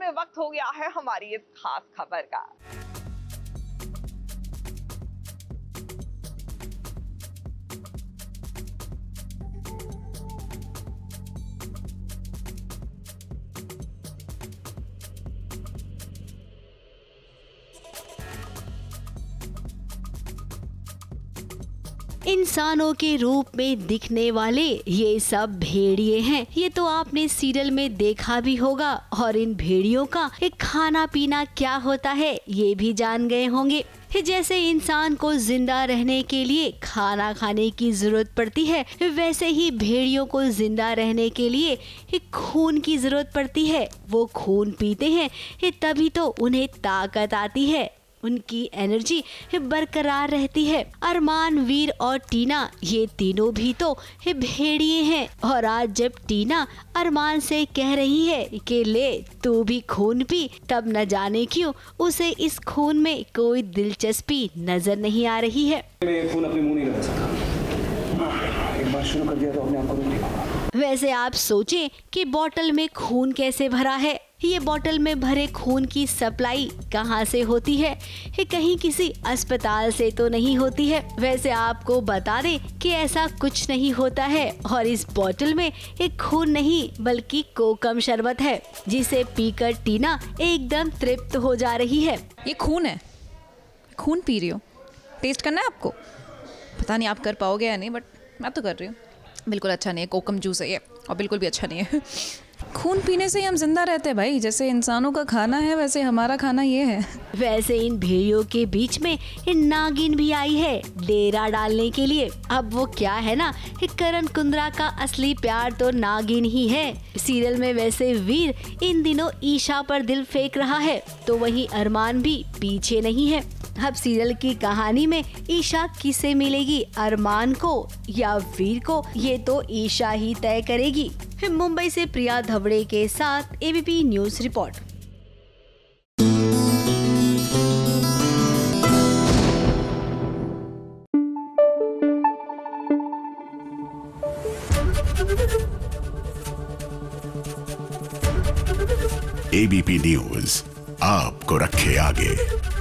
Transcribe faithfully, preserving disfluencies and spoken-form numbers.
में वक्त हो गया है हमारी इस खास खबर का। इंसानों के रूप में दिखने वाले ये सब भेड़िए हैं। ये तो आपने सीरियल में देखा भी होगा और इन भेड़ियों का एक खाना पीना क्या होता है ये भी जान गए होंगे। जैसे इंसान को जिंदा रहने के लिए खाना खाने की जरूरत पड़ती है, वैसे ही भेड़ियों को जिंदा रहने के लिए एक खून की जरूरत पड़ती है। वो खून पीते हैं तभी तो उन्हें ताकत आती है, उनकी एनर्जी बरकरार रहती है। अरमान, वीर और टीना ये तीनों भी तो भेड़िए हैं। और आज जब टीना अरमान से कह रही है कि ले तू भी खून पी, तब न जाने क्यों उसे इस खून में कोई दिलचस्पी नजर नहीं आ रही है। मैं खून अपने मुंह नहीं लगा सकता। एक बार शुरू कर दिया तो अपने आप को रोक नहीं पाऊंगा। वैसे आप सोचें कि बोतल में खून कैसे भरा है। ये बोतल में भरे खून की सप्लाई कहाँ से होती है? ये कहीं किसी अस्पताल से तो नहीं होती है। वैसे आपको बता दें कि ऐसा कुछ नहीं होता है और इस बोतल में एक खून नहीं बल्कि कोकम शरबत है, जिसे पीकर टीना एकदम तृप्त हो जा रही है। ये खून है, खून पी रही हो। टेस्ट करना है आपको? पता नहीं आप कर पाओगे या नहीं, बट मैं तो कर रही हूँ। बिल्कुल अच्छा नहीं है, कोकम जूस है ये, और बिल्कुल भी अच्छा नहीं है। खून पीने से ही हम जिंदा रहते हैं भाई। जैसे इंसानों का खाना है वैसे हमारा खाना ये है। वैसे इन भेड़ियों के बीच में नागिन भी आई है डेरा डालने के लिए। अब वो क्या है ना, करण कुंद्रा का असली प्यार तो नागिन ही है। सीरियल में वैसे वीर इन दिनों ईशा पर दिल फेंक रहा है, तो वहीं अरमान भी पीछे नहीं है। अब सीरियल की कहानी में ईशा किसे मिलेगी, अरमान को या वीर को, ये तो ईशा ही तय करेगी। मुंबई से प्रिया धवड़े के साथ ABP News report. ABP News आपको रखे आगे।